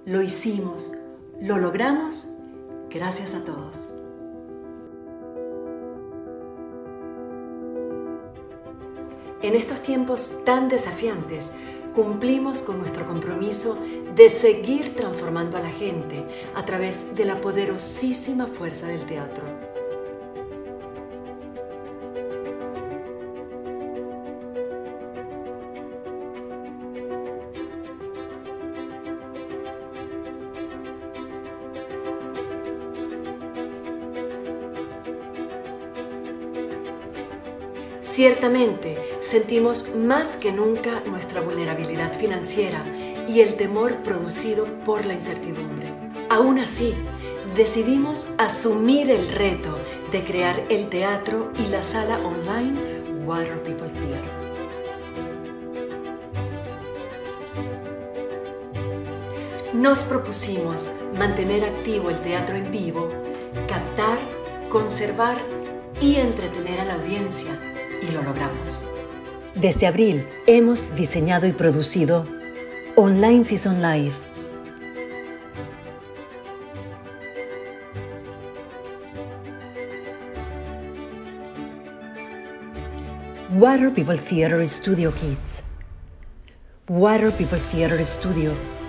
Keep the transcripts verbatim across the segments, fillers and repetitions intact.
Lo hicimos, lo logramos, gracias a todos. En estos tiempos tan desafiantes, cumplimos con nuestro compromiso de seguir transformando a la gente a través de la poderosísima fuerza del teatro. Ciertamente, sentimos más que nunca nuestra vulnerabilidad financiera y el temor producido por la incertidumbre. Aún así, decidimos asumir el reto de crear el teatro y la sala online Water People Theater. Nos propusimos mantener activo el teatro en vivo, captar, conservar y entretener a la audiencia. Y lo logramos. Desde abril hemos diseñado y producido Online Season Live. Water People Theater Studio Kids. Water People Theater Studio.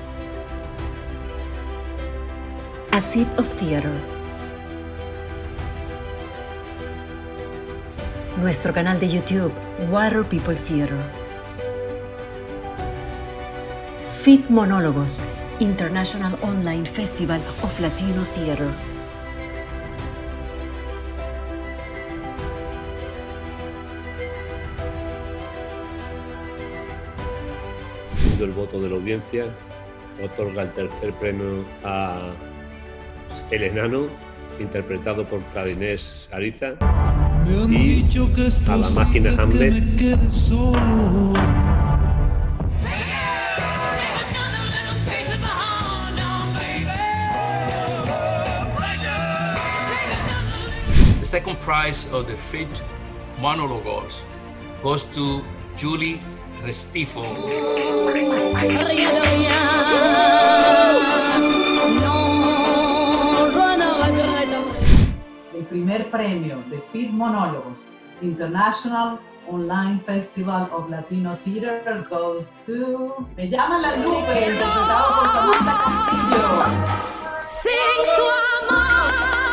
A Sip of Theater. Nuestro canal de YouTube, Water People Theater. Fit Monólogos, International Online Festival of Latino Theater. El voto de la audiencia otorga el tercer premio a El Enano, interpretado por Clarinés Ariza. Y a la máquina Hamlet. The second prize of the Fit Monologos goes to Julie Restifo. El primer premio de Fit Monólogos International Online Festival of Latino Theater goes to... Me llaman La Lupe, interpretado por Samantha Castillo. Sin tu amor.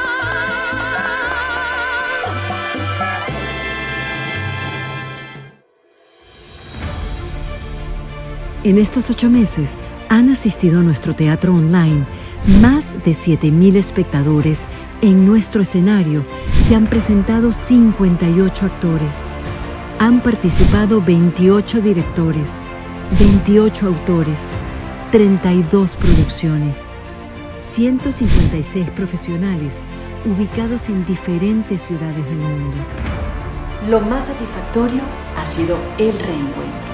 En estos ocho meses han asistido a nuestro teatro online más de siete mil espectadores. En nuestro escenario se han presentado cincuenta y ocho actores. Han participado veintiocho directores, veintiocho autores, treinta y dos producciones, ciento cincuenta y seis profesionales ubicados en diferentes ciudades del mundo. Lo más satisfactorio ha sido el reencuentro.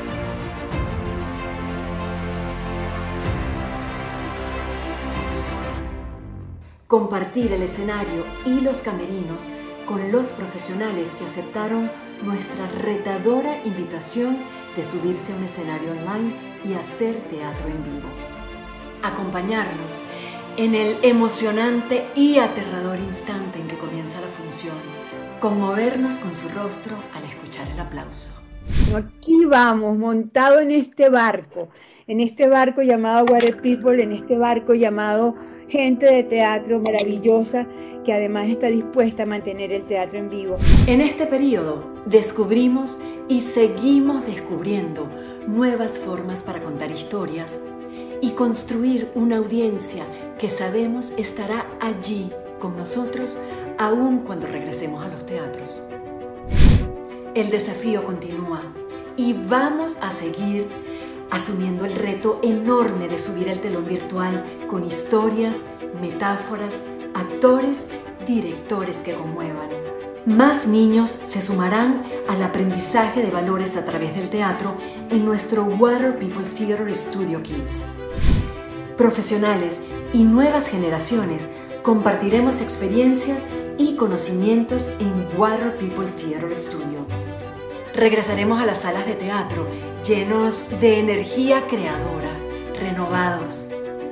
Compartir el escenario y los camerinos con los profesionales que aceptaron nuestra retadora invitación de subirse a un escenario online y hacer teatro en vivo. Acompañarlos en el emocionante y aterrador instante en que comienza la función. Conmovernos con su rostro al escuchar el aplauso. Aquí vamos, montado en este barco, en este barco llamado Water People, en este barco llamado gente de teatro maravillosa que además está dispuesta a mantener el teatro en vivo. En este periodo descubrimos y seguimos descubriendo nuevas formas para contar historias y construir una audiencia que sabemos estará allí con nosotros aún cuando regresemos a los teatros. El desafío continúa y vamos a seguir asumiendo el reto enorme de subir el telón virtual con historias, metáforas, actores, directores que conmuevan. Más niños se sumarán al aprendizaje de valores a través del teatro en nuestro Water People Theater Studio Kids. Profesionales y nuevas generaciones compartiremos experiencias y conocimientos en Water People Theater Studio. Regresaremos a las salas de teatro llenos de energía creadora, renovados,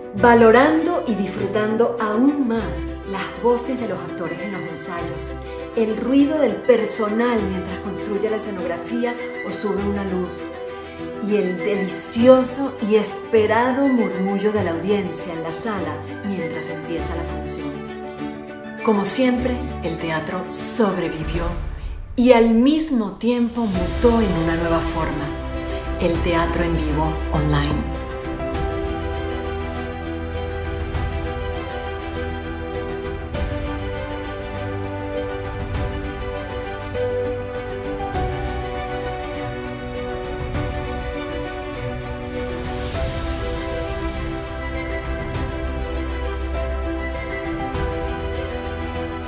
valorando y disfrutando aún más las voces de los actores en los ensayos, el ruido del personal mientras construye la escenografía o sube una luz, y el delicioso y esperado murmullo de la audiencia en la sala mientras empieza la función. Como siempre, el teatro sobrevivió y al mismo tiempo mutó en una nueva forma, el teatro en vivo online.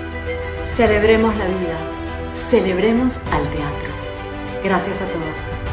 Celebremos la vida, celebremos al teatro. Gracias a todos.